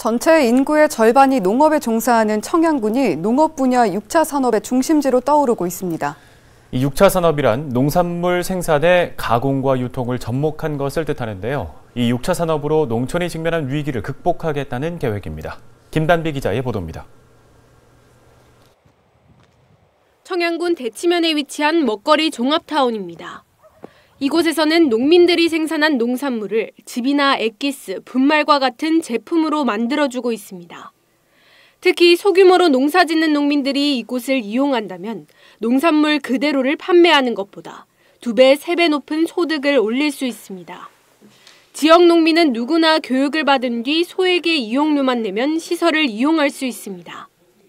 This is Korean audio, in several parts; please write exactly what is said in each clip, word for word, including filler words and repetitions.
전체 인구의 절반이 농업에 종사하는 청양군이 농업 분야 육 차 산업의 중심지로 떠오르고 있습니다. 이 육 차 산업이란 농산물 생산의 가공과 유통을 접목한 것을 뜻하는데요. 이 육 차 산업으로 농촌이 직면한 위기를 극복하겠다는 계획입니다. 김단비 기자의 보도입니다. 청양군 대치면에 위치한 먹거리 종합타운입니다. 이곳에서는 농민들이 생산한 농산물을 즙이나 엑기스, 분말과 같은 제품으로 만들어주고 있습니다. 특히 소규모로 농사짓는 농민들이 이곳을 이용한다면 농산물 그대로를 판매하는 것보다 두 배, 세 배 높은 소득을 올릴 수 있습니다. 지역 농민은 누구나 교육을 받은 뒤 소액의 이용료만 내면 시설을 이용할 수 있습니다.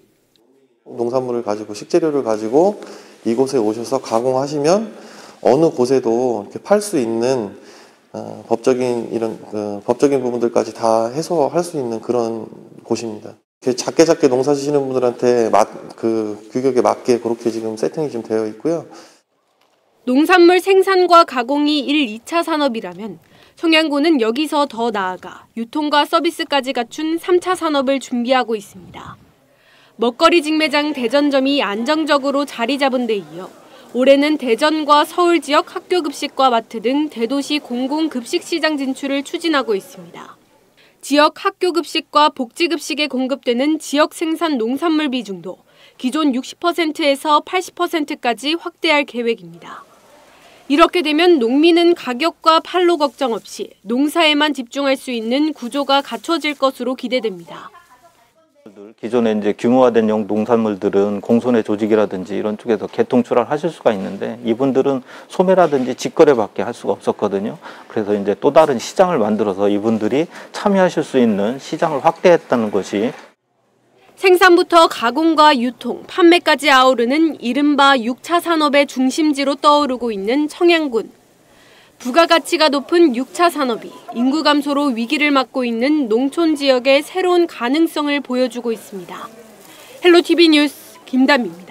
농산물을 가지고 식재료를 가지고 이곳에 오셔서 가공하시면 어느 곳에도 이렇게 팔 수 있는 어, 법적인 이런 그, 법적인 부분들까지 다 해소할 수 있는 그런 곳입니다. 작게 작게 농사 지시는 분들한테 맞, 그 규격에 맞게 그렇게 지금 세팅이 좀 되어 있고요. 농산물 생산과 가공이 일, 이 차 산업이라면 청양군은 여기서 더 나아가 유통과 서비스까지 갖춘 삼 차 산업을 준비하고 있습니다. 먹거리 직매장 대전점이 안정적으로 자리 잡은 데 이어 올해는 대전과 서울 지역 학교급식과 마트 등 대도시 공공급식시장 진출을 추진하고 있습니다. 지역 학교급식과 복지급식에 공급되는 지역 생산 농산물 비중도 기존 육십 퍼센트에서 팔십 퍼센트까지 확대할 계획입니다. 이렇게 되면 농민은 가격과 판로 걱정 없이 농사에만 집중할 수 있는 구조가 갖춰질 것으로 기대됩니다. 기존에 이제 규모화된 농산물들은 공손의 조직이라든지 이런 쪽에서 개통 출하하실 수가 있는데 이분들은 소매라든지 직거래밖에 할 수가 없었거든요. 그래서 이제 또 다른 시장을 만들어서 이분들이 참여하실 수 있는 시장을 확대했다는 것이 생산부터 가공과 유통, 판매까지 아우르는 이른바 육 차 산업의 중심지로 떠오르고 있는 청양군. 부가가치가 높은 육 차 산업이 인구 감소로 위기를 맞고 있는 농촌 지역의 새로운 가능성을 보여주고 있습니다. 헬로티비 뉴스 김단비입니다.